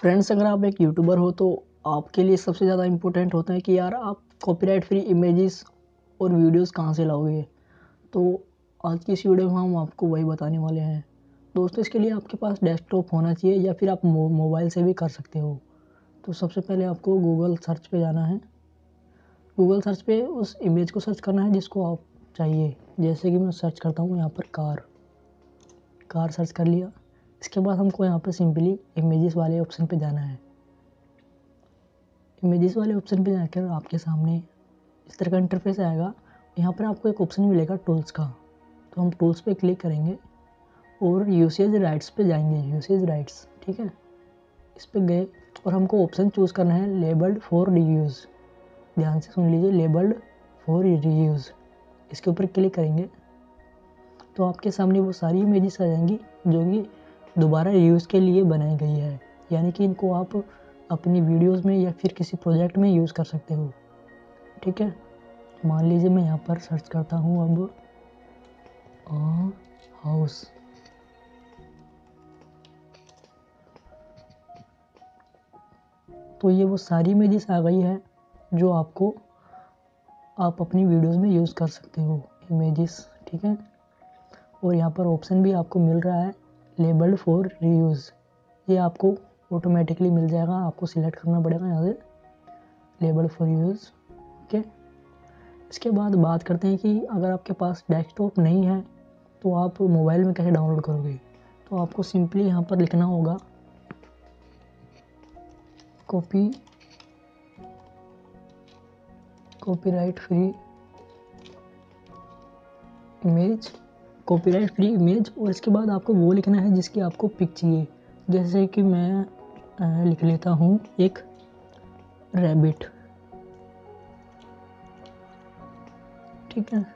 Friends, अगर आप एक यूट्यूबर हो तो आपके लिए सबसे ज़्यादा इम्पोर्टेंट होता है कि यार आप कॉपीराइट फ्री इमेजेस और वीडियोस कहाँ से लाओगे। तो आज की इस वीडियो में हम आपको वही बताने वाले हैं। दोस्तों, इसके लिए आपके पास डेस्कटॉप होना चाहिए या फिर आप मोबाइल से भी कर सकते हो। तो सबसे पहले आपको गूगल सर्च पे जाना है। गूगल सर्च पे उस इमेज को सर्च करना है जिसको आप चाहिए। जैसे कि मैं सर्च करता हूँ यहाँ पर कार सर्च कर लिया। इसके बाद हमको यहाँ पर सिंपली इमेजेस वाले ऑप्शन पे जाना है। इमेजेस वाले ऑप्शन पे जाकर आपके सामने इस तरह का इंटरफेस आएगा। यहाँ पर आपको एक ऑप्शन मिलेगा टूल्स का, तो हम टूल्स पे क्लिक करेंगे और यूसेज राइट्स पे जाएंगे। यूसेज राइट्स, ठीक है, इस पे गए और हमको ऑप्शन चूज़ करना है लेबल्ड फॉर रीयूज़। ध्यान से सुन लीजिए, लेबल्ड फॉर रीयूज़। इसके ऊपर क्लिक करेंगे तो आपके सामने वो सारी इमेजेस आ जाएंगी जो कि दोबारा यूज़ के लिए बनाई गई है, यानी कि इनको आप अपनी वीडियोस में या फिर किसी प्रोजेक्ट में यूज़ कर सकते हो। ठीक है, मान लीजिए मैं यहाँ पर सर्च करता हूँ अब हाउस। तो ये वो सारी इमेजेस आ गई है जो आप अपनी वीडियोस में यूज़ कर सकते हो इमेजेस। ठीक है, और यहाँ पर ऑप्शन भी आपको मिल रहा है लेबल्ड फॉर रीयूज़। ये आपको ऑटोमेटिकली मिल जाएगा, आपको सिलेक्ट करना पड़ेगा यहाँ से लेबल्ड फॉर यूज़। ओके, इसके बाद बात करते हैं कि अगर आपके पास डेस्कटॉप नहीं है तो आप मोबाइल में कैसे डाउनलोड करोगे। तो आपको सिंपली यहाँ पर लिखना होगा कॉपीराइट फ्री इमेज और इसके बाद आपको वो लिखना है जिसकी आपको पिक चाहिए। जैसे कि मैं लिख लेता हूँ एक रैबिट। ठीक है,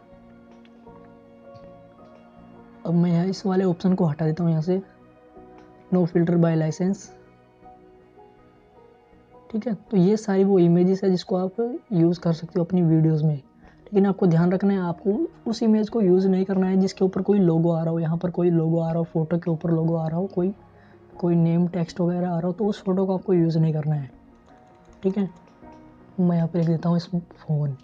अब मैं यहाँ इस वाले ऑप्शन को हटा देता हूँ यहाँ से, नो फिल्टर बाय लाइसेंस। ठीक है, तो ये सारी वो इमेजेस है जिसको आप यूज़ कर सकते हो अपनी वीडियोस में। लेकिन आपको ध्यान रखना है, आपको उस इमेज को यूज़ नहीं करना है जिसके ऊपर कोई लोगो आ रहा हो। यहाँ पर कोई लोगो आ रहा हो, फोटो के ऊपर लोगो आ रहा हो, कोई नेम टेक्स्ट वगैरह आ रहा हो, तो उस फोटो को आपको यूज़ नहीं करना है। ठीक है, मैं यहाँ पे लिख देता हूँ इस फ़ोन,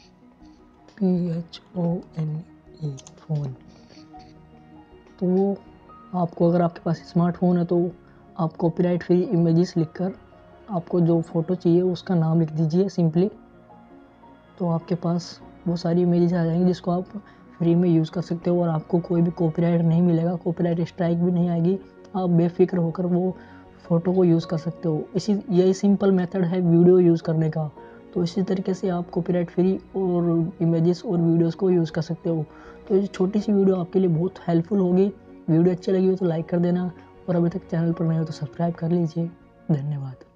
PHONE, फ़ोन। तो वो आपको, अगर आपके पास स्मार्टफोन है तो आप कॉपीराइट फ्री इमेजेस लिखकर आपको जो फ़ोटो चाहिए उसका नाम लिख दीजिए सिंपली। तो आपके पास वो सारी इमेजेस आ जाएंगी जिसको आप फ्री में यूज़ कर सकते हो और आपको कोई भी कॉपीराइट नहीं मिलेगा, कॉपीराइट स्ट्राइक भी नहीं आएगी। आप बेफिक्र होकर वो फ़ोटो को यूज़ कर सकते हो। यही सिंपल मेथड है वीडियो यूज़ करने का। तो इसी तरीके से आप कॉपीराइट फ्री और इमेजेस और वीडियोस को यूज़ कर सकते हो। तो ये छोटी सी वीडियो आपके लिए बहुत हेल्पफुल होगी। वीडियो अच्छी लगी हो तो लाइक कर देना और अभी तक चैनल पर नए हो तो सब्सक्राइब कर लीजिए। धन्यवाद।